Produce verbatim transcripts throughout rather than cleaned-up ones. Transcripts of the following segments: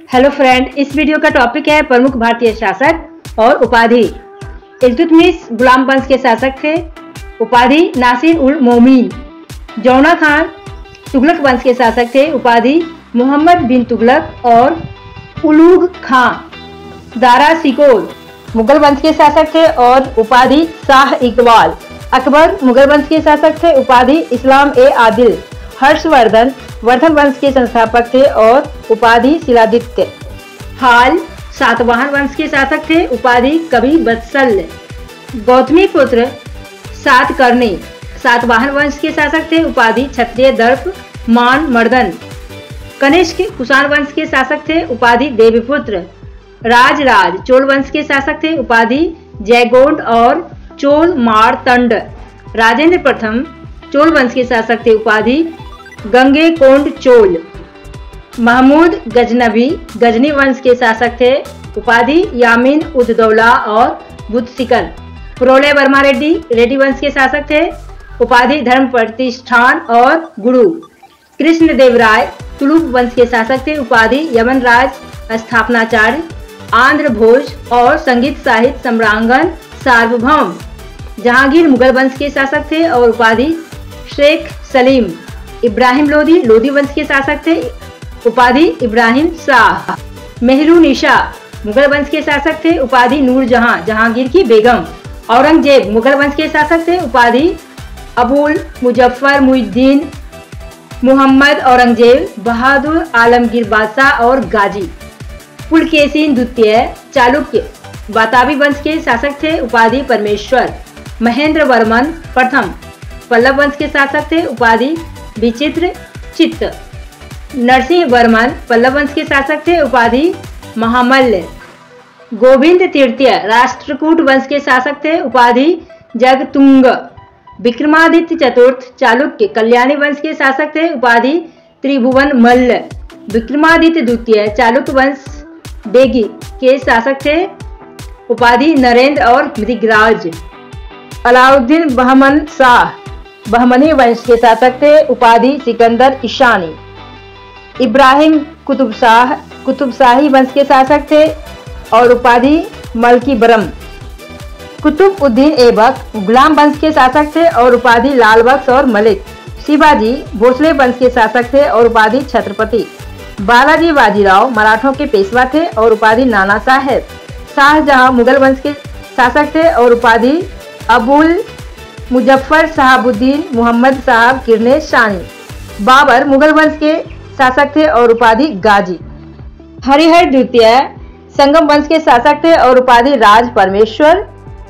Hello friend, इस video का topic है प्रमुख भारतीय शासक और उपाधि। इल्तुतमिश गुलाम वंश के शासक थे। उपाधि नासिर उल मोमीन। जौना खान तुगलक वंश के शासक थे। उपाधि मोहम्मद बिन तुगलक। और उलूग खां दारा सिकोर मुगल वंश के शासक थे और उपाधि शाह इकबाल। अकबर मुगल वंश के शासक थे। उपाधि इस्लाम ए आदिल। हर्षवर्धन वर्धन वंश के संस्थापक थे और उपाधि शिलादित्य। हाल सातवाहन वंश के शासक थे। उपाधि कवि वत्सल। गौतमी पुत्र सातकर्णी सातवाहन वंश के शासक थे। उपाधि क्षत्रिय दर्प मान मर्दन। कनिष्क कुषाण वंश के शासक थे। उपाधि देवपुत्र। राजराज चोल वंश के शासक थे। उपाधि जयगोंड और चोल मारतंड। राजेंद्र प्रथम चोल वंश के शासक थे। उपाधि गंगे कोंड चोल। महमूद गजनबी गजनी वंश के शासक थे। उपाधि यामीन उद्दौला और बुद्धसिकर। प्रोलय वर्मा रेड्डी रेड्डी वंश के शासक थे। उपाधि धर्म प्रतिष्ठान और गुरु। कृष्णदेवराय तुलुक वंश के शासक थे। उपाधि यमन राज स्थापनाचार्य। आंध्र भोज और संगीत साहित्य सम्रांगन सार्वभौम। जहांगीर मुगल वंश के शासक थे और उपाधि शेख सलीम। इब्राहिम लोदी लोदी वंश के शासक थे। उपाधि इब्राहिम शाह। मेहरुनिशा मुगल वंश के शासक थे। उपाधि नूरजहां जहांगीर की बेगम। औरंगजेब मुगल वंश के शासक थे। उपाधि अबुल मुजफ्फर मुइज्जुद्दीन मोहम्मद औरंगजेब। बहादुर आलमगीर बादशाह और गाजी। पुलकेशिन द्वितीय चालुक्य वाताबी वंश के शासक थे। उपाधि परमेश्वर। महेंद्र वर्मन प्रथम पल्लव वंश के शासक थे। उपाधि विचित्र चित्त। नरसिंह वर्मन पल्लव वंश के शासक थे। उपाधि महामल्ल। गोविंद तृतीय राष्ट्रकूट वंश के शासक थे। उपाधि जगतुंग। विक्रमादित्य चतुर्थ चालुक्य कल्याणी वंश के शासक थे। उपाधि त्रिभुवन मल्ल। विक्रमादित्य द्वितीय चालुक्य वंश बेगी के शासक थे। उपाधि नरेंद्र और मृगराज। अलाउद्दीन बहमन शाह बहमनी वंश के शासक थे। उपाधि सिकंदर ईशानी। इब्राहिम कुतुब शाह कुतुब शाही वंश के शासक थे और उपाधि मलकी बरम। कुतुब उद्दीन ऐबक गुलाम वंश के शासक थे और उपाधि लाल बख्श और मलिक। शिवाजी भोसले वंश के शासक थे और उपाधि छत्रपति। बालाजी बाजीराव मराठों के पेशवा थे और उपाधि नाना साहेब। शाहजहां मुगल वंश के शासक थे और उपाधि अबुल मुजफ्फर शहाबुद्दीन मोहम्मद साहब किरने शानी। बाबर मुगल वंश के शासक थे और उपाधि गाजी। हरिहर द्वितीय संगम वंश के शासक थे और उपाधि राज परमेश्वर।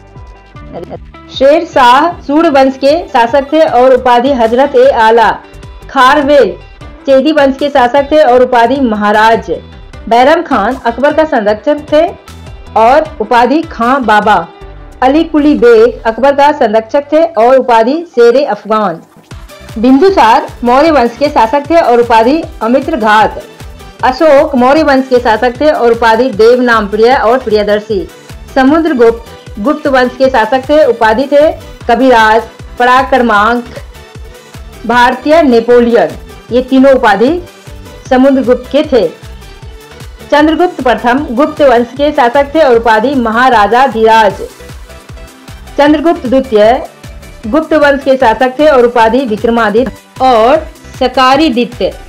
शेर शाह सूर वंश के शासक थे और उपाधि हजरत ए आला। खारवेल चेदी वंश के शासक थे और उपाधि महाराज। बैरम खान अकबर का संरक्षक थे और उपाधि खां बाबा। अली कुली बेग अकबर का संरक्षक थे और उपाधि शेरे अफगान। बिंदुसार मौर्य वंश के शासक थे और उपाधि अमित्र घात। अशोक मौर्य वंश के शासक थे और उपाधि देव नाम प्रिय और प्रियदर्शी। समुद्रगुप्त गुप्त वंश के शासक थे। उपाधि थे कविराज पराक्रमांक भारतीय नेपोलियन। ये तीनों उपाधि समुद्रगुप्त के थे। चंद्रगुप्त प्रथम गुप्त वंश के शासक थे और उपाधि महाराजा धीराज। चंद्रगुप्त द्वितीय गुप्त वंश के शासक थे और उपाधि विक्रमादित्य और शकारिदित्य।